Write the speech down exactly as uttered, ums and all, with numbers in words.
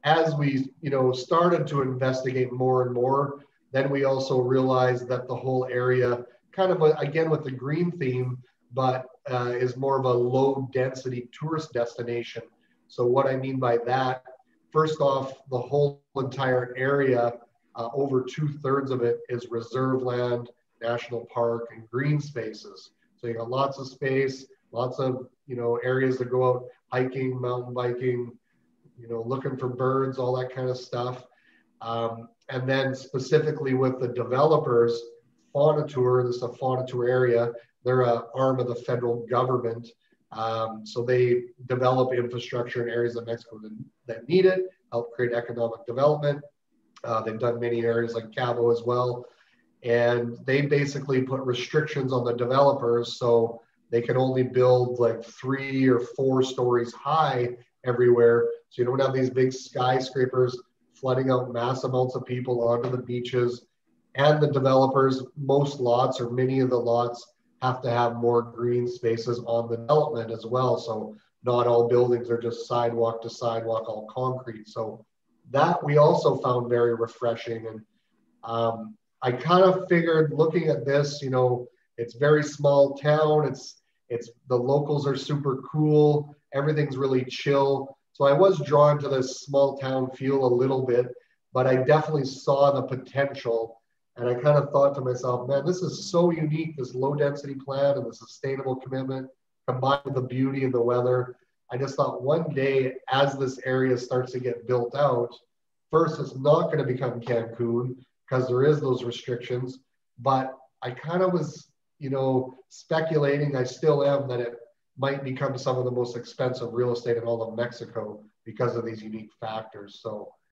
as we, you know, started to investigate more and more, then we also realized that the whole area, kind of a, again with the green theme, but uh, is more of a low density tourist destination. So what I mean by that, first off, the whole entire area, uh, over two thirds of it is reserve land, national park, and green spaces. So you got lots of space, lots of, you know, areas to go out hiking, mountain biking, you know, looking for birds, all that kind of stuff. Um, and then specifically with the developers, Faunatour, this is a Faunatour area, they're an arm of the federal government. Um, so they develop infrastructure in areas of Mexico that, that need it, help create economic development. Uh, they've done many areas like Cabo as well. And they basically put restrictions on the developers so they can only build like three or four stories high everywhere. So you don't have these big skyscrapers flooding out mass amounts of people onto the beaches. And the developers, most lots or many of the lots have to have more green spaces on the development as well. So not all buildings are just sidewalk to sidewalk, all concrete. So that we also found very refreshing. And um, I kind of figured looking at this, you know, it's very small town. It's, it's the locals are super cool. Everything's really chill. So I was drawn to this small town feel a little bit, but I definitely saw the potential. And I kind of thought to myself, man, this is so unique, this low density plan and the sustainable commitment combined with the beauty and the weather. I just thought one day as this area starts to get built out, first, it's not going to become Cancun because there is those restrictions. But I kind of was, you know, speculating, I still am, that it might become some of the most expensive real estate in all of Mexico because of these unique factors. So